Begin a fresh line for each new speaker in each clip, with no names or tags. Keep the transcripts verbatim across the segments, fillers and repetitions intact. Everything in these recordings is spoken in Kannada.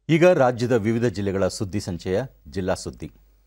ಈಗ ರಾಜ್ಯದ ವಿವಿಧ ಜಿಲ್ಲೆಗಳ ಸುದ್ದಿ ಸಂಚಯ ಜಿಲ್ಲಾ ಸುದ್ದಿ.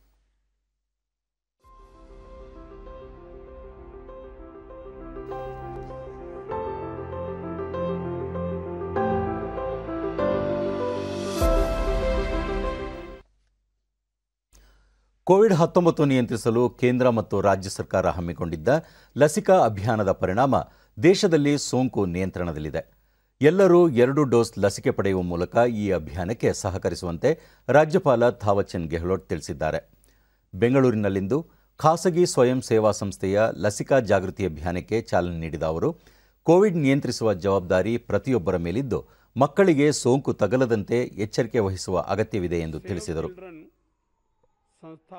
ಕೋವಿಡ್ ಹತ್ತೊಂಬತ್ತು ನಿಯಂತ್ರಿಸಲು ಕೇಂದ್ರ ಮತ್ತು ರಾಜ್ಯ ಸರ್ಕಾರ ಹಮ್ಮಿಕೊಂಡಿದ್ದ ಲಸಿಕಾ ಅಭಿಯಾನದ ಪರಿಣಾಮ ದೇಶದಲ್ಲಿ ಸೋಂಕು ನಿಯಂತ್ರಣದಲ್ಲಿದೆ. ಎಲ್ಲರೂ ಎರಡು ಡೋಸ್ ಲಸಿಕೆ ಪಡೆಯುವ ಮೂಲಕ ಈ ಅಭಿಯಾನಕ್ಕೆ ಸಹಕರಿಸುವಂತೆ ರಾಜ್ಯಪಾಲ ಥಾವರ್ಚಂದ್ ಗೆಹ್ಲೋಟ್ ತಿಳಿಸಿದ್ದಾರೆ. ಬೆಂಗಳೂರಿನಲ್ಲಿಂದು ಖಾಸಗಿ ಸ್ವಯಂ ಸೇವಾ ಸಂಸ್ಥೆಯ ಲಸಿಕಾ ಜಾಗೃತಿ ಅಭಿಯಾನಕ್ಕೆ ಚಾಲನೆ ನೀಡಿದ ಅವರು, ಕೋವಿಡ್ ನಿಯಂತ್ರಿಸುವ ಜವಾಬ್ದಾರಿ ಪ್ರತಿಯೊಬ್ಬರ ಮೇಲಿದ್ದು ಮಕ್ಕಳಿಗೆ ಸೋಂಕು ತಗಲದಂತೆ ಎಚ್ಚರಿಕೆ ವಹಿಸುವ ಅಗತ್ಯವಿದೆ ಎಂದು ತಿಳಿಸಿದರು.
संस्था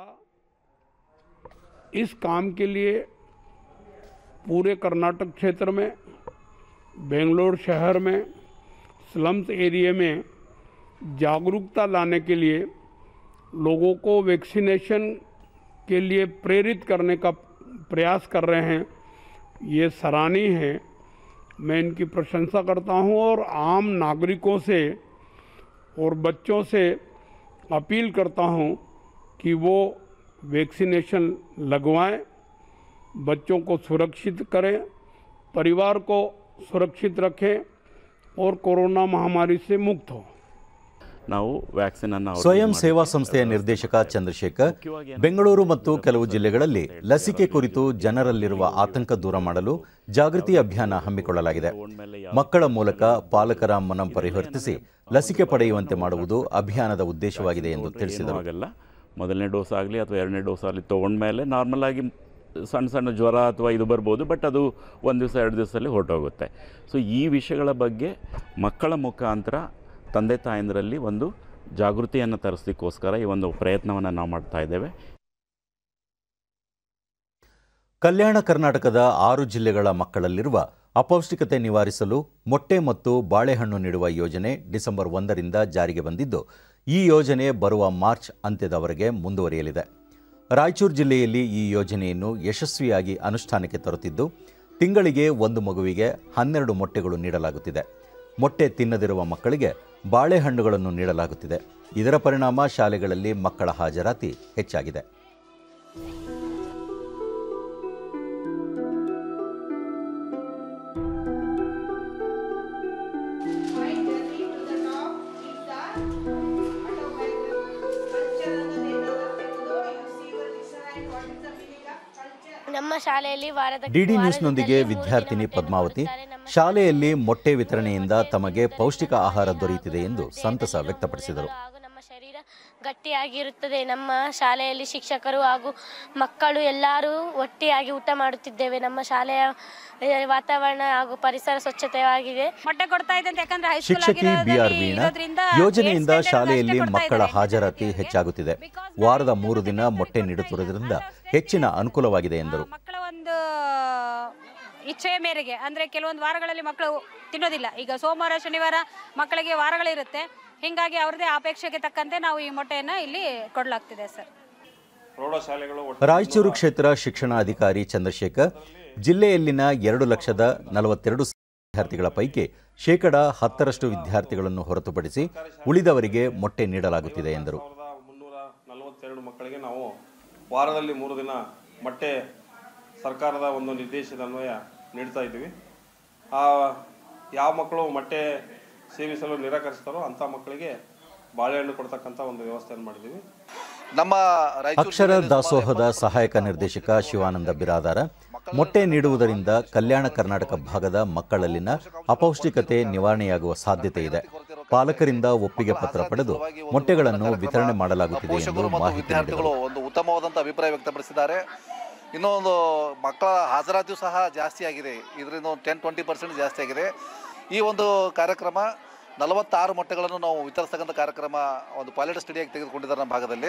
इस काम के लिए पूरे कर्नाटक क्षेत्र में, बेंगलोर शहर में, स्लम्स एरिया में जागरूकता लाने के लिए, लोगों को वैक्सीनेशन के लिए प्रेरित करने का प्रयास कर रहे हैं. ये सराहनीय है. मैं इनकी प्रशंसा करता हूं और आम नागरिकों से और बच्चों से अपील करता हूं कि वो वैक्सीनेशन लगवाएं, बच्चों को सुरक्षित करें, परिवार को सुरक्षित रखें और कोरोना महामारी से मुक्त हो.
ನಾವು ವ್ಯಾಕ್ಸಿನ್ ಅನ್ನು
ಸ್ವಯಂ ಸೇವಾ ಸಂಸ್ಥೆಯ ನಿರ್ದೇಶಕ ಚಂದ್ರಶೇಖರ್, ಬೆಂಗಳೂರು ಮತ್ತು ಕೆಲವು ಜಿಲ್ಲೆಗಳಲ್ಲಿ ಲಸಿಕೆ ಕುರಿತು ಜನರಲ್ಲಿರುವ ಆತಂಕ ದೂರ ಮಾಡಲು ಜಾಗೃತಿ ಅಭಿಯಾನ ಹಮ್ಮಿಕೊಳ್ಳಲಾಗಿದೆ. ಮಕ್ಕಳ ಮೂಲಕ ಪಾಲಕರ ಮನ ಪರಿವರ್ತಿಸಿ ಲಸಿಕೆ ಪಡೆಯುವಂತೆ ಮಾಡುವುದು ಅಭಿಯಾನದ ಉದ್ದೇಶವಾಗಿದೆ ಎಂದು ತಿಳಿಸಿದರು.
ಮೊದಲನೇ ಡೋಸ್ ಆಗಲಿ ಅಥವಾ ಎರಡನೇ ಡೋಸ್ ಆಗಲಿ ತೊಗೊಂಡ್ಮೇಲೆ ನಾರ್ಮಲ್ ಆಗಿ ಸಣ್ಣ ಸಣ್ಣ ಜ್ವರ ಅಥವಾ ಇದು ಬರ್ಬೋದು, ಬಟ್ ಅದು ಒಂದು ದಿವಸ ಎರಡು ದಿವಸದಲ್ಲಿ ಹೊರಟೋಗುತ್ತೆ. ಸೊ ಈ ವಿಷಯಗಳ ಬಗ್ಗೆ ಮಕ್ಕಳ ಮುಖಾಂತರ ತಂದೆ ತಾಯಂದರಲ್ಲಿ ಒಂದು ಜಾಗೃತಿಯನ್ನು ತರಿಸಲಿಕ್ಕೋಸ್ಕರ ಈ ಒಂದು ಪ್ರಯತ್ನವನ್ನು ನಾವು ಮಾಡ್ತಾ ಇದ್ದೇವೆ.
ಕಲ್ಯಾಣ ಕರ್ನಾಟಕದ ಆರು ಜಿಲ್ಲೆಗಳ ಮಕ್ಕಳಲ್ಲಿರುವ ಅಪೌಷ್ಟಿಕತೆ ನಿವಾರಿಸಲು ಮೊಟ್ಟೆ ಮತ್ತು ಬಾಳೆಹಣ್ಣು ನೀಡುವ ಯೋಜನೆ ಡಿಸೆಂಬರ್ ಒಂದರಿಂದ ಜಾರಿಗೆ ಬಂದಿದ್ದು, ಈ ಯೋಜನೆ ಬರುವ ಮಾರ್ಚ್ ಅಂತ್ಯದವರೆಗೆ ಮುಂದುವರಿಯಲಿದೆ. ರಾಯಚೂರು ಜಿಲ್ಲೆಯಲ್ಲಿ ಈ ಯೋಜನೆಯನ್ನು ಯಶಸ್ವಿಯಾಗಿ ಅನುಷ್ಠಾನಕ್ಕೆ ತರುತ್ತಿದ್ದು, ತಿಂಗಳಿಗೆ ಒಂದು ಮಗುವಿಗೆ ಹನ್ನೆರಡು ಮೊಟ್ಟೆಗಳು ನೀಡಲಾಗುತ್ತಿದೆ. ಮೊಟ್ಟೆ ತಿನ್ನದಿರುವ ಮಕ್ಕಳಿಗೆ ಬಾಳೆಹಣ್ಣುಗಳನ್ನು ನೀಡಲಾಗುತ್ತಿದೆ. ಇದರ ಪರಿಣಾಮ ಶಾಲೆಗಳಲ್ಲಿ ಮಕ್ಕಳ ಹಾಜರಾತಿ ಹೆಚ್ಚಾಗಿದೆ.
ನಮ್ಮ ಶಾಲೆಯಲ್ಲಿ ವಾರದ
ಡಿಡಿ ನ್ಯೂಸ್ನೊಂದಿಗೆ ವಿದ್ಯಾರ್ಥಿನಿ ಪದ್ಮಾವತಿ, ಶಾಲೆಯಲ್ಲಿ ಮೊಟ್ಟೆ ವಿತರಣೆಯಿಂದ ತಮಗೆ ಪೌಷ್ಟಿಕ ಆಹಾರ ದೊರೆಯುತ್ತಿದೆ ಎಂದು ಸಂತಸ ವ್ಯಕ್ತಪಡಿಸಿದರು.
ನಮ್ಮ ಶರೀರ ಗಟ್ಟಿಯಾಗಿರುತ್ತದೆ. ನಮ್ಮ ಶಾಲೆಯಲ್ಲಿ ಶಿಕ್ಷಕರು ಹಾಗೂ ಮಕ್ಕಳು ಎಲ್ಲರೂ ಒಟ್ಟಿಯಾಗಿ ಊಟ ಮಾಡುತ್ತಿದ್ದೇವೆ. ನಮ್ಮ ಶಾಲೆಯ ವಾತಾವರಣ ಹಾಗೂ ಪರಿಸರ ಸ್ವಚ್ಛತೆಯಾಗಿದೆ.
ಮೊಟ್ಟೆ ಕೊಡ್ತಾ ಇದ್ದಂತೆ ಯಾಕಂದ್ರೆ
ಶಿಕ್ಷಕಿ ಬಿಆರ್ ವೀಣಾ, ಯೋಜನೆಯಿಂದ ಶಾಲೆಯಲ್ಲಿ ಮಕ್ಕಳ ಹಾಜರಾತಿ ಹೆಚ್ಚಾಗುತ್ತಿದೆ. ವಾರದ ಮೂರು ದಿನ ಮೊಟ್ಟೆ ನೀಡುತ್ತಿರುವುದರಿಂದ ಹೆಚ್ಚಿನ ಅನುಕೂಲವಾಗಿದೆ ಎಂದರು.
ಮಕ್ಕಳ ಒಂದು ಇಚ್ಛೆಯ ಮೇರೆಗೆ ಅಂದ್ರೆ ಕೆಲವೊಂದು ವಾರಗಳಲ್ಲಿ ಮಕ್ಕಳು ತಿನ್ನೋದಿಲ್ಲ. ಈಗ ಸೋಮವಾರ ಶನಿವಾರ ಮಕ್ಕಳಿಗೆ ವಾರಗಳಿರುತ್ತೆ. ಹೀಗಾಗಿ ಅವರದೇ ಅಪೇಕ್ಷೆಗೆ ತಕ್ಕಂತೆ ನಾವು ಈ ಮೊಟ್ಟೆಯನ್ನು ಇಲ್ಲಿ ಕೊಡಲಾಗ್ತಿದೆ ಸರ್.
ರಾಯಚೂರು ಕ್ಷೇತ್ರ ಶಿಕ್ಷಣ ಅಧಿಕಾರಿ ಚಂದ್ರಶೇಖರ್, ಜಿಲ್ಲೆಯಲ್ಲಿನ ಎರಡು ಲಕ್ಷದ ನಲವತ್ತೆರಡು ವಿದ್ಯಾರ್ಥಿಗಳ ಪೈಕಿ ಶೇಕಡ ಹತ್ತರಷ್ಟು ವಿದ್ಯಾರ್ಥಿಗಳನ್ನು ಹೊರತುಪಡಿಸಿ ಉಳಿದವರಿಗೆ ಮೊಟ್ಟೆ ನೀಡಲಾಗುತ್ತಿದೆ ಎಂದರು.
ಮುನ್ನೂರ ನಲವತ್ತೆರಡು ಮಕ್ಕಳಿಗೆ ನಾವು ವಾರದಲ್ಲಿ ಮೂರು ದಿನ ಮೊಟ್ಟೆ ಸರ್ಕಾರದ ಒಂದು ನಿರ್ದೇಶದ ಅನ್ವಯ ನೀಡ್ತಾ ಇದ್ದೀವಿ. ಆ ಯಾವ ಮಕ್ಕಳು ಮೊಟ್ಟೆ ಸೇವಿಸಲು ನಿರಾಕರಿಸ್ತಾರೋ ಅಂಥ ಮಕ್ಕಳಿಗೆ ಬಾಳೆಹಣ್ಣು ಕೊಡ್ತಕ್ಕಂಥ ಒಂದು ವ್ಯವಸ್ಥೆಯನ್ನು ಮಾಡಿದ್ದೀವಿ.
ನಮ್ಮ
ಅಕ್ಷರ ದಾಸೋಹದ ಸಹಾಯಕ ನಿರ್ದೇಶಕ ಶಿವಾನಂದ ಬಿರಾದಾರ, ಮೊಟ್ಟೆ ನೀಡುವುದರಿಂದ ಕಲ್ಯಾಣ ಕರ್ನಾಟಕ ಭಾಗದ ಮಕ್ಕಳಲ್ಲಿನ ಅಪೌಷ್ಟಿಕತೆ ನಿವಾರಣೆಯಾಗುವ ಸಾಧ್ಯತೆ ಇದೆ. ಪಾಲಕರಿಂದ ಒಪ್ಪಿಗೆ ಪತ್ರ ಪಡೆದು ಮೊಟ್ಟೆಗಳನ್ನು ವಿತರಣೆ ಮಾಡಲಾಗುತ್ತಿದೆ ಎಂದು ಮಾಹಿತಿ ನೀಡಿದರು.
ಒಂದು ಉತ್ತಮವಾದಂಥ ಅಭಿಪ್ರಾಯ ವ್ಯಕ್ತಪಡಿಸಿದ್ದಾರೆ. ಇನ್ನೊಂದು ಮಕ್ಕಳ ಹಾಜರಾತಿಯೂ ಸಹ ಜಾಸ್ತಿ ಆಗಿದೆ. ಇದರಿಂದ ಒಂದು ಟೆನ್ ಟ್ವೆಂಟಿ ಪರ್ಸೆಂಟ್ ಜಾಸ್ತಿ ಆಗಿದೆ. ಈ ಒಂದು ಕಾರ್ಯಕ್ರಮ ನಲವತ್ತಾರು ಮೊಟ್ಟೆಗಳನ್ನು ನಾವು ವಿತರಿಸತಕ್ಕಂಥ ಕಾರ್ಯಕ್ರಮ ಒಂದು ಪೈಲಟ್ ಸ್ಟಡಿಯಾಗಿ ತೆಗೆದುಕೊಂಡಿದ್ದಾರೆ ನಮ್ಮ ಭಾಗದಲ್ಲಿ.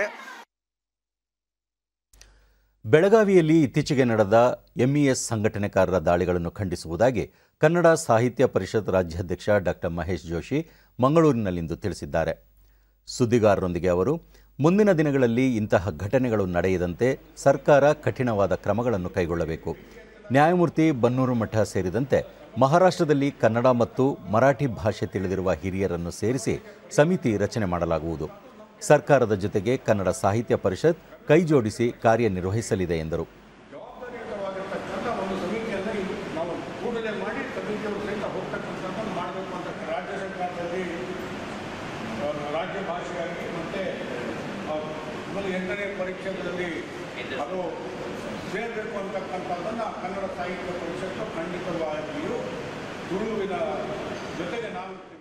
ಬೆಳಗಾವಿಯಲ್ಲಿ ಇತ್ತೀಚೆಗೆ ನಡೆದ ಎಂಇಎಸ್ ಸಂಘಟನೆಕಾರರ ದಾಳಿಗಳನ್ನು ಖಂಡಿಸುವುದಾಗಿ ಕನ್ನಡ ಸಾಹಿತ್ಯ ಪರಿಷತ್ ರಾಜ್ಯಾಧ್ಯಕ್ಷ ಡಾಕ್ಟರ್ ಮಹೇಶ್ ಜೋಶಿ ಮಂಗಳೂರಿನಲ್ಲಿಂದು ತಿಳಿಸಿದ್ದಾರೆ. ಸುದ್ದಿಗಾರರೊಂದಿಗೆ ಅವರು, ಮುಂದಿನ ದಿನಗಳಲ್ಲಿ ಇಂತಹ ಘಟನೆಗಳು ನಡೆಯದಂತೆ ಸರ್ಕಾರ ಕಠಿಣವಾದ ಕ್ರಮಗಳನ್ನು ಕೈಗೊಳ್ಳಬೇಕು. ನ್ಯಾಯಮೂರ್ತಿ ಬನ್ನೂರು ಮಠ ಸೇರಿದಂತೆ ಮಹಾರಾಷ್ಟ್ರದಲ್ಲಿ ಕನ್ನಡ ಮತ್ತು ಮರಾಠಿ ಭಾಷೆ ತಿಳಿದಿರುವ ಹಿರಿಯರನ್ನು ಸೇರಿಸಿ ಸಮಿತಿ ರಚನೆ ಮಾಡಲಾಗುವುದು. ಸರ್ಕಾರದ ಜೊತೆಗೆ ಕನ್ನಡ ಸಾಹಿತ್ಯ ಪರಿಷತ್ ಕೈಜೋಡಿಸಿ ಕಾರ್ಯನಿರ್ವಹಿಸಲಿದೆ ಎಂದರು.
ಜವಾಬ್ದಾರಿಯುತವಾಗಿರ್ತಕ್ಕಂಥ ಒಂದು ಸಮಿತಿಯನ್ನು ನಾವು ಕೂಡಲೇ ಮಾಡಿ ಸಮಿತಿಯವರು ಸಹಿತ ಹೋಗ್ತಕ್ಕಂಥದ್ದನ್ನು ಮಾಡಬೇಕು ಅಂತ ರಾಜ್ಯ ಸರ್ಕಾರದಲ್ಲಿ ರಾಜ್ಯ ಭಾಷೆಯಾಗಿ ಮತ್ತು ಆಮೇಲೆ ಎಂಟನೇ ಪರೀಕ್ಷೆಗಳಲ್ಲಿ ಅದು ಸೇರಬೇಕು ಅಂತಕ್ಕಂಥದ್ದನ್ನು ಕನ್ನಡ ಸಾಹಿತ್ಯ ಪರಿಷತ್ತು ಖಂಡಿತವಾಗಿಯೂ ತುಳುವಿನ ಜೊತೆಗೆ ನಾವು